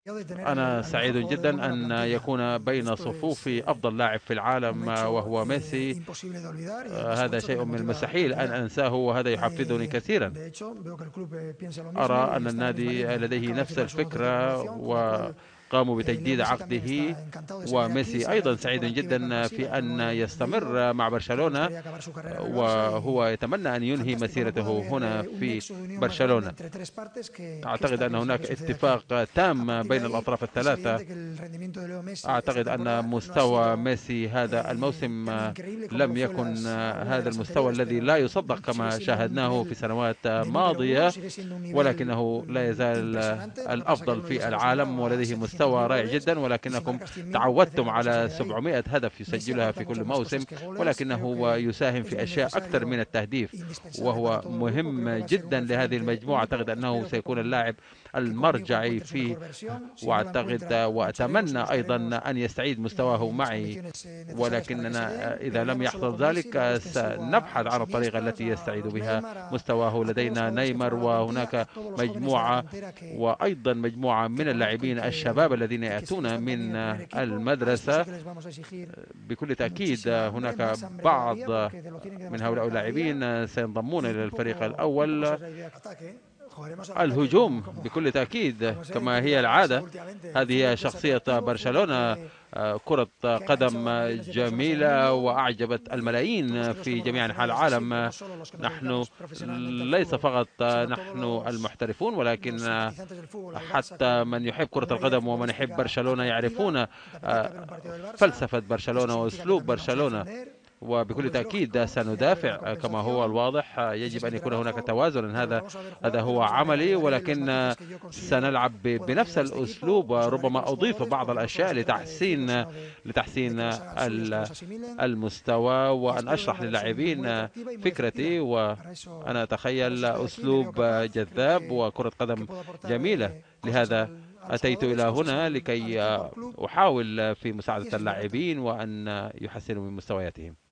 أنا سعيد جدا أن يكون بين صفوف أفضل لاعب في العالم وهو ميسي. هذا شيء من المستحيل أن أنساه، وهذا يحفزني كثيرا. أرى أن النادي لديه نفس الفكرة وقاموا بتجديد عقده، وميسي أيضا سعيد جدا في أن يستمر مع برشلونة، وهو يتمنى أن ينهي مسيرته هنا في برشلونة. أعتقد أن هناك اتفاق تام بين الأطراف الثلاثة. أعتقد أن مستوى ميسي هذا الموسم لم يكن هذا المستوى الذي لا يصدق كما شاهدناه في سنوات ماضية، ولكنه لا يزال الأفضل في العالم ولديه مستوى رائع جدا. ولكنكم تعودتم على 700 هدف يسجلها في كل موسم، ولكنه يساهم في أشياء أكثر من التهديف، وهو مهم جدا لهذه المجموعة. أعتقد أنه سيكون اللاعب المرجعي فيه، وأعتقد وأتمنى أيضا أن يستعيد مستواه معي، ولكننا إذا لم يحصل ذلك سنبحث عن الطريقة التي يستعيد بها مستواه. لدينا نيمار، وهناك مجموعة وأيضا مجموعة من اللاعبين الشباب الذين يأتون من المدرسة. بكل تأكيد هناك بعض من هؤلاء اللاعبين سينضمون إلى الفريق الأول. الهجوم بكل تأكيد كما هي العادة، هذه هي شخصية برشلونة. كرة قدم جميلة وأعجبت الملايين في جميع أنحاء العالم. نحن ليس فقط نحن المحترفون، ولكن حتى من يحب كرة القدم ومن يحب برشلونة يعرفون فلسفة برشلونة وأسلوب برشلونة. وبكل تأكيد سندافع كما هو الواضح. يجب أن يكون هناك توازن، هذا هو عملي، ولكن سنلعب بنفس الأسلوب، وربما أضيف بعض الأشياء لتحسين المستوى، وأن أشرح للاعبين فكرتي، وأنا أتخيل أسلوب جذاب وكرة قدم جميلة. لهذا أتيت إلى هنا لكي أحاول في مساعدة اللاعبين وأن يحسنوا من مستوياتهم.